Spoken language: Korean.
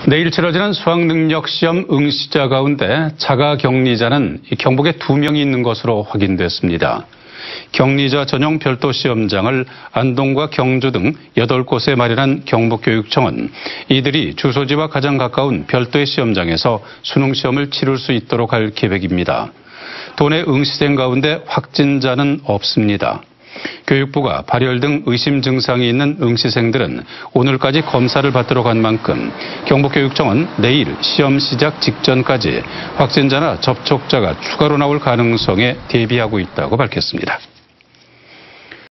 내일 치러지는 수학능력시험 응시자 가운데 자가격리자는 경북에 2명이 있는 것으로 확인됐습니다. 격리자 전용 별도 시험장을 안동과 경주 등 8곳에 마련한 경북교육청은 이들이 주소지와 가장 가까운 별도의 시험장에서 수능시험을 치를 수 있도록 할 계획입니다. 도내 응시생 가운데 확진자는 없습니다. 교육부가 발열 등 의심 증상이 있는 응시생들은 오늘까지 검사를 받도록 한 만큼 경북교육청은 내일 시험 시작 직전까지 확진자나 접촉자가 추가로 나올 가능성에 대비하고 있다고 밝혔습니다.